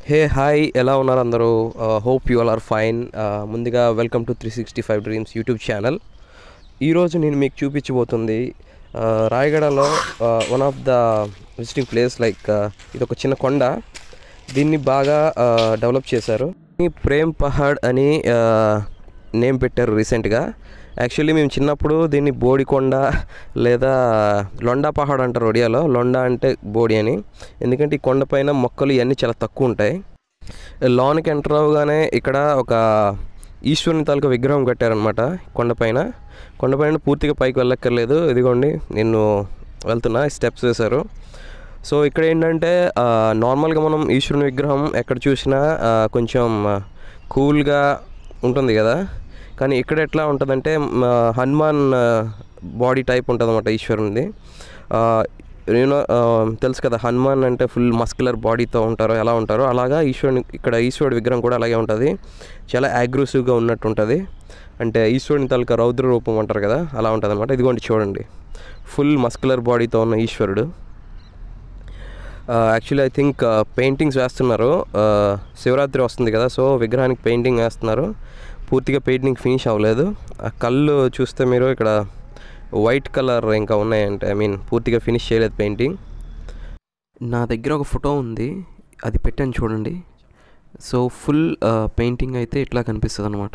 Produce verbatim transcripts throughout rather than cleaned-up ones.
Hey hi ఎలా ఉన్నారు అందరూ hope you all are fine. ముందుగా welcome to three sixty five dreams YouTube channel. ఈరోజు నేను మీకు చూపించబోతుంది రాయగడలో one of the visiting place. Like ఇది ఒక చిన్న కొండ, దీన్ని బాగా డెవలప్ చేశారు. ప్రేమ్ పహాడ్ అని నేమ్ పెట్టారు రీసెంట్గా. యాక్చువల్లీ మేము చిన్నప్పుడు దీన్ని బోడి కొండ లేదా లొండా పహాడ్ అంటారు ఒడియాలో. లొండా అంటే బోడి అని, ఎందుకంటే ఈ కొండపైన మొక్కలు ఇవన్నీ చాలా తక్కువ ఉంటాయి. లోనికి ఎంటర్ అవగానే ఇక్కడ ఒక ఈశ్వరుని తాలూకా విగ్రహం కట్టారనమాట కొండపైన. కొండపైన పూర్తిగా పైకి వెళ్ళక్కర్లేదు, ఇదిగోండి నేను వెళ్తున్నా, స్టెప్స్ వేశారు. సో ఇక్కడ ఏంటంటే నార్మల్గా మనం ఈశ్వరుని విగ్రహం ఎక్కడ చూసినా కొంచెం కూల్గా ఉంటుంది కదా, కానీ ఇక్కడ ఎట్లా ఉంటుందంటే హనుమాన్ బాడీ టైప్ ఉంటుంది అన్నమాట ఈశ్వరునిది. నేను తెలుసు కదా, హనుమాన్ అంటే ఫుల్ మస్కులర్ బాడీతో ఉంటారు, ఎలా ఉంటారో అలాగా ఈశ్వరుని ఇక్కడ ఈశ్వరుడి విగ్రహం కూడా అలాగే ఉంటుంది. చాలా అగ్రెసివ్గా ఉన్నట్టు ఉంటుంది, అంటే ఈశ్వరుని తాలూకా రౌద్ర రూపం అంటారు కదా, అలా ఉంటుంది అనమాట. ఇదిగోండి చూడండి, ఫుల్ మస్కులర్ బాడీతో ఉన్న ఈశ్వరుడు. యాక్చువల్లీ ఐ థింక్ పెయింటింగ్స్ వేస్తున్నారు, శివరాత్రి వస్తుంది కదా, సో విగ్రహానికి పెయింటింగ్ వేస్తున్నారు. పూర్తిగా పెయింటింగ్ ఫినిష్ అవ్వలేదు. ఆ కళ్ళు చూస్తే మీరు ఇక్కడ వైట్ కలర్ ఇంకా ఉన్నాయంటే, ఐ మీన్ పూర్తిగా ఫినిష్ చేయలేదు పెయింటింగ్. నా దగ్గర ఒక ఫోటో ఉంది, అది పెట్టాను చూడండి. సో ఫుల్ పెయింటింగ్ అయితే ఇట్లా కనిపిస్తుంది అనమాట.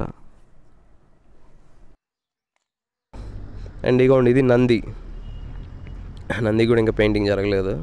అండ్ ఇగోండి ఇది నంది. నంది కూడా ఇంకా పెయింటింగ్ జరగలేదు.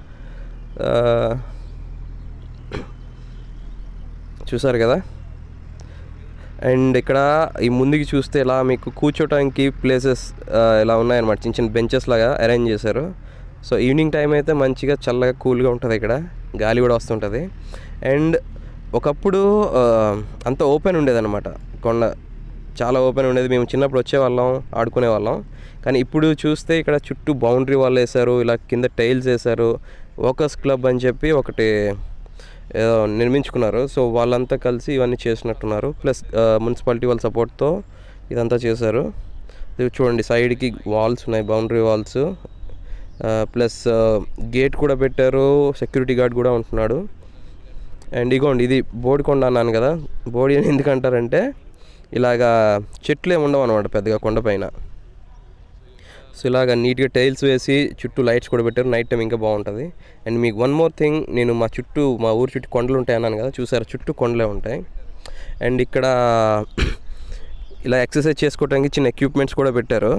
చూసారు కదా. అండ్ ఇక్కడ ఈ ముందుకి చూస్తే ఇలా మీకు కూర్చోటానికి ప్లేసెస్ ఇలా ఉన్నాయన్నమాట, చిన్న చిన్న బెంచెస్ లాగా అరేంజ్ చేశారు. సో ఈవినింగ్ టైం అయితే మంచిగా చల్లగా కూల్గా ఉంటుంది, ఇక్కడ గాలి కూడా వస్తుంటుంది. అండ్ ఒకప్పుడు అంత ఓపెన్ ఉండేదన్నమాట కొండ, చాలా ఓపెన్ ఉండేది. మేము చిన్నప్పుడు వచ్చేవాళ్ళం, ఆడుకునే వాళ్ళం. కానీ ఇప్పుడు చూస్తే ఇక్కడ చుట్టూ బౌండరీ వాల్ వేశారు, ఇలా కింద టైల్స్ వేశారు. వర్కర్స్ క్లబ్ అని చెప్పి ఒకటి ఏదో నిర్మించుకున్నారు. సో వాళ్ళంతా కలిసి ఇవన్నీ చేసినట్టున్నారు, ప్లస్ మున్సిపాలిటీ వాళ్ళ సపోర్ట్తో ఇదంతా చేశారు. ఇది చూడండి, సైడ్కి వాల్స్ ఉన్నాయి, బౌండరీ వాల్స్, ప్లస్ గేట్ కూడా పెట్టారు, సెక్యూరిటీ గార్డ్ కూడా ఉంటున్నాడు. అండ్ ఇగోండి ఇది బోడి కొండ అన్నాను కదా. బోడి అని ఎందుకంటారంటే ఇలాగా చెట్లు ఏమి ఉండవు అనమాట పెద్దగా కొండపైన. సో ఇలాగ నీట్గా టైల్స్ వేసి చుట్టూ లైట్స్ కూడా పెట్టారు, నైట్ టైం ఇంకా బాగుంటుంది. అండ్ మీకు వన్ మోర్ థింగ్, నేను మా చుట్టూ మా ఊరు చుట్టూ కొండలు ఉంటాయి అన్నాను కదా, చూసారు చుట్టూ కొండలే ఉంటాయి. అండ్ ఇక్కడ ఇలా ఎక్సర్సైజ్ చేసుకోవడానికి చిన్న ఎక్విప్మెంట్స్ కూడా పెట్టారు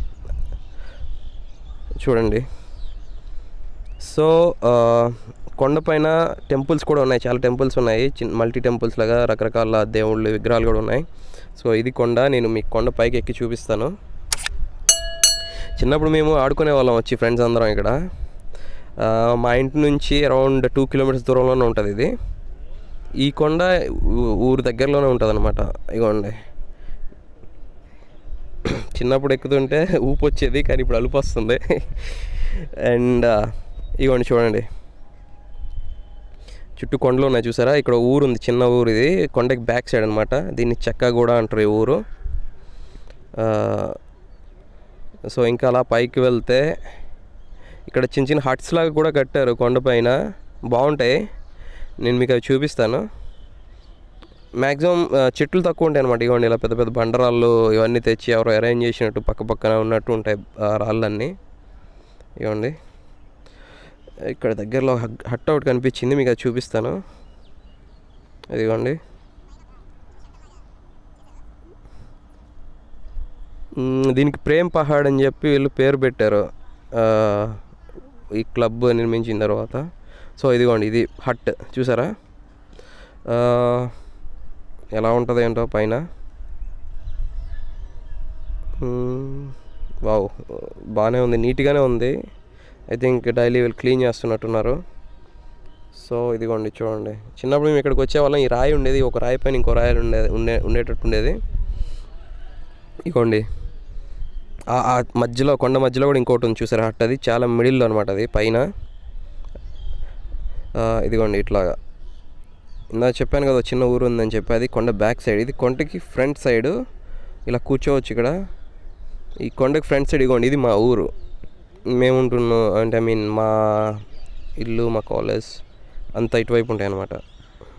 చూడండి. సో కొండపైన టెంపుల్స్ కూడా ఉన్నాయి, చాలా టెంపుల్స్ ఉన్నాయి, చిన్న మల్టీ టెంపుల్స్ లాగా రకరకాల దేవుళ్ళు విగ్రహాలు కూడా ఉన్నాయి. సో ఇది కొండ, నేను మీకు కొండ పైకి ఎక్కి చూపిస్తాను. చిన్నప్పుడు మేము ఆడుకునే వాళ్ళం వచ్చి ఫ్రెండ్స్ అందరం. ఇక్కడ మా ఇంటి నుంచి అరౌండ్ టూ కిలోమీటర్స్ దూరంలోనే ఉంటుంది ఇది. ఈ కొండ ఊరు దగ్గరలోనే ఉంటుంది అనమాట. ఇగోండి చిన్నప్పుడు ఎక్కుతుంటే ఊపు వచ్చేది, కానీ ఇప్పుడు అలుపు వస్తుంది. అండ్ ఇగోండి చూడండి, చుట్టూ కొండలు ఉన్నాయి చూసారా. ఇక్కడ ఊరు ఉంది, చిన్న ఊరు, ఇది కొండకి బ్యాక్ సైడ్ అనమాట. దీన్ని చెక్కగూడ అంటారు ఈ ఊరు. సో ఇంకా అలా పైకి వెళ్తే ఇక్కడ చిన్న చిన్న హట్స్ లాగా కూడా కట్టారు కొండపైన, బాగుంటాయి. నేను మీకు అవి చూపిస్తాను. మ్యాక్సిమం చెట్లు తక్కువ ఉంటాయి అనమాట. ఇవ్వండి ఇలా పెద్ద పెద్ద బండరాళ్ళు ఇవన్నీ తెచ్చి ఎవరో అరేంజ్ చేసినట్టు పక్క పక్కన ఉన్నట్టు ఉంటాయి రాళ్ళన్నీ. ఇవ్వండి ఇక్కడ దగ్గరలో హట్ ఒకటి కనిపించింది, మీకు అది చూపిస్తాను. ఇదిగోండి, దీనికి ప్రేమ్ పహాడ్ అని చెప్పి వీళ్ళు పేరు పెట్టారు ఈ క్లబ్ నిర్మించిన తర్వాత. సో ఇదిగోండి ఇది హట్, చూసారా ఎలా ఉంటుంది ఏంటో పైన. వావ్, బాగానే ఉంది, నీట్గానే ఉంది. ఐ థింక్ డైలీ వీళ్ళు క్లీన్ చేస్తున్నట్టున్నారు. సో ఇదిగోండి చూడండి, చిన్నప్పుడు మేము ఇక్కడికి వచ్చేవాళ్ళం. ఈ రాయి ఉండేది, ఒక రాయి పైన ఇంకో రాయి ఉండేది ఉండే ఉండేటట్టు ఉండేది. ఇదిగోండి ఆ మధ్యలో, కొండ మధ్యలో కూడా ఇంకోటి ఉంది చూసారా హట్, అది చాలా మిడిల్లో అనమాట అది పైన. ఇదిగోండి ఇట్లాగా ఇందా చెప్పాను కదా చిన్న ఊరు ఉందని చెప్పి, అది కొండ బ్యాక్ సైడ్, ఇది కొండకి ఫ్రంట్ సైడ్. ఇలా కూర్చోవచ్చు ఇక్కడ ఈ కొండకి ఫ్రంట్ సైడ్. ఇదిగోండి ఇది మా ఊరు, మేము ఉంటున్నాం అంటే ఐ మీన్ మా ఇల్లు, మా కాలేజ్ అంతా ఇటువైపు ఉంటాయి అన్నమాట.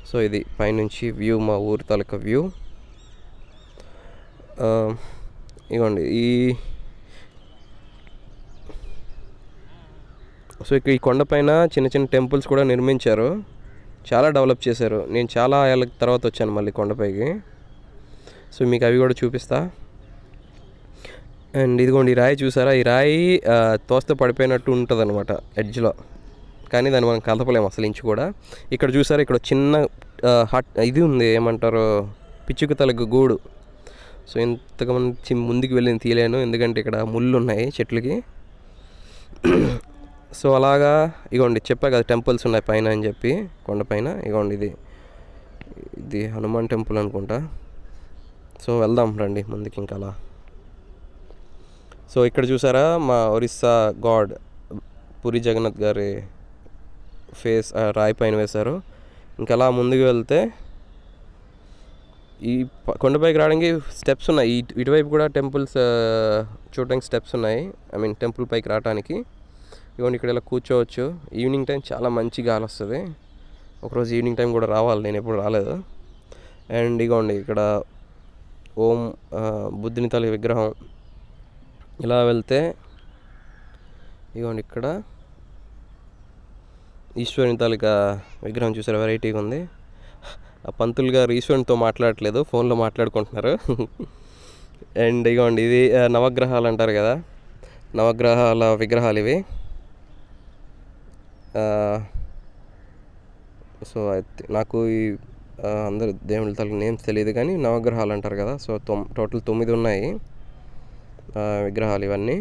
సో ఇది పైనుంచి వ్యూ, మా ఊరి తాలూకా వ్యూ. ఇగోండి ఈ సో ఇక్కడ ఈ కొండపైన చిన్న చిన్న టెంపుల్స్ కూడా నిర్మించారు, చాలా డెవలప్ చేశారు. నేను చాలా ఏళ్ళ తర్వాత వచ్చాను మళ్ళీ కొండపైకి, సో మీకు అవి కూడా చూపిస్తా. అండ్ ఇదిగోండి ఈ రాయి చూసారా, ఈ రాయి తోస్తే పడిపోయినట్టు ఉంటుంది అనమాట ఎడ్జ్లో, కానీ దాన్ని మనం కదపలేము అసలు ఇంచు కూడా. ఇక్కడ చూసారా, ఇక్కడ చిన్న హట్ ఇది ఉంది, ఏమంటారు, పిచ్చుక తలగు గూడు. సో ఇంతకుమంది ముందుకు వెళ్ళి తీయలేను, ఎందుకంటే ఇక్కడ ముళ్ళు ఉన్నాయి చెట్లకి. సో అలాగా ఇగోండి చెప్పా కదా టెంపుల్స్ ఉన్నాయి పైన అని చెప్పి, కొండపైన. ఇగోండి ఇది ఇది హనుమాన్ టెంపుల్ అనుకుంటా. సో వెళ్దాం రండి ముందుకి ఇంకా అలా. సో ఇక్కడ చూసారా మా ఒరిస్సా గాడ్ పూరి జగన్నాథ్ గారి ఫేస్ రాయి పైన వేశారు. ఇంకా అలా ముందుకు వెళ్తే ఈ కొండపైకి రావడానికి స్టెప్స్ ఉన్నాయి. ఇటు ఇటువైపు కూడా టెంపుల్స్ చూడడానికి స్టెప్స్ ఉన్నాయి, ఐ మీన్ టెంపుల్ పైకి రావడానికి. ఇవన్నీ ఇక్కడ ఇలా కూర్చోవచ్చు. ఈవినింగ్ టైం చాలా మంచి గాలి వస్తుంది. ఒకరోజు ఈవినింగ్ టైం కూడా రావాలి, నేను ఎప్పుడు రాలేదు. అండ్ ఇగోండి ఇక్కడ ఓం బుద్ధుని తల్లి విగ్రహం. ఇలా వెళ్తే ఇగోండి ఇక్కడ ఈశ్వరుని తాలూకా విగ్రహం చూసారు, వెరైటీగా ఉంది. ఆ పంతులు గారు ఈశ్వరునితో మాట్లాడట్లేదు, ఫోన్లో మాట్లాడుకుంటున్నారు. అండ్ ఇగోండి ఇది నవగ్రహాలు అంటారు కదా, నవగ్రహాల విగ్రహాలు ఇవి. సో నాకు ఈ అందరు దేవుళ్ళ తాలూకా నేమ్స్ తెలియదు కానీ నవగ్రహాలు అంటారు కదా. సో తొమ్ టోటల్ తొమ్మిది ఉన్నాయి విగ్రహాలు ఇవన్నీ.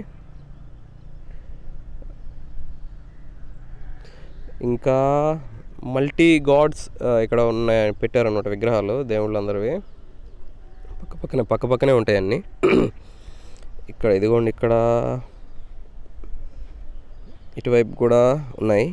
ఇంకా మల్టీ గాడ్స్ ఇక్కడ ఉన్న పెట్టారన్నమాట విగ్రహాలు దేవుళ్ళందరివి. పక్క పక్కనే పక్క పక్కనే ఉంటాయి అన్నీ. ఇక్కడ ఇదిగోండి ఇక్కడ ఇటువైపు కూడా ఉన్నాయి.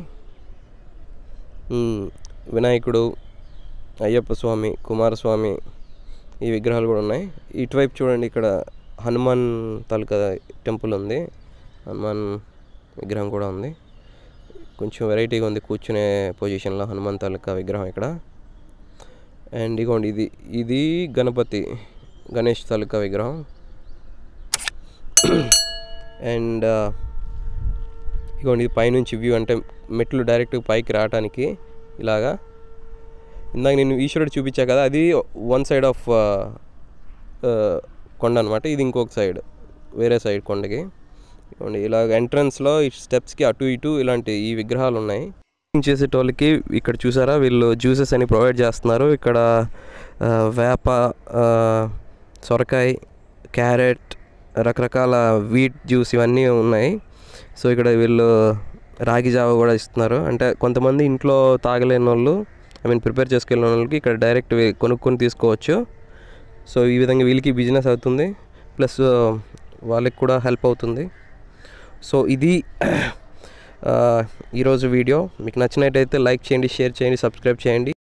వినాయకుడు, అయ్యప్ప స్వామి, కుమారస్వామి ఈ విగ్రహాలు కూడా ఉన్నాయి. ఇటువైపు చూడండి ఇక్కడ హనుమాన్ తాలూకా టెంపుల్ ఉంది, హనుమాన్ విగ్రహం కూడా ఉంది. కొంచెం వెరైటీగా ఉంది కూర్చునే పొజిషన్లో హనుమాన్ తాలూకా విగ్రహం ఇక్కడ. అండ్ ఇగోండి ఇది ఇది గణపతి గణేష్ తాలూకా విగ్రహం. అండ్ ఇగోండి ఇది పైనుంచి వ్యూ, అంటే మెట్లు డైరెక్ట్ పైకి రావడానికి ఇలాగా. ఇందాక నేను ఈశ్వరుడు చూపించా కదా, అది వన్ సైడ్ ఆఫ్ కొండ అనమాట, ఇది ఇంకొక సైడ్ వేరే సైడ్ కొండకి. ఇలాగ ఎంట్రన్స్లో ఈ స్టెప్స్కి అటు ఇటు ఇలాంటి ఈ విగ్రహాలు ఉన్నాయి. చేసేటోళ్ళకి ఇక్కడ చూసారా వీళ్ళు జ్యూసెస్ అని ప్రొవైడ్ చేస్తున్నారు. ఇక్కడ వేప, సొరకాయ, క్యారెట్, రకరకాల వీట్ జ్యూస్ ఇవన్నీ ఉన్నాయి. సో ఇక్కడ వీళ్ళు రాగి జావ కూడా ఇస్తున్నారు. అంటే కొంతమంది ఇంట్లో తాగలేని వాళ్ళు, ఐ మీన్ ప్రిపేర్ చేసుకెళ్ళిన వాళ్ళకి ఇక్కడ డైరెక్ట్ కొనుక్కొని తీసుకోవచ్చు. సో ఈ విధంగా వీళ్ళకి బిజినెస్ అవుతుంది, ప్లస్ వాళ్ళకి కూడా హెల్ప్ అవుతుంది. సో ఇది ఈరోజు వీడియో. మీకు నచ్చినట్టయితే లైక్ చేయండి, షేర్ చేయండి, సబ్స్క్రైబ్ చేయండి.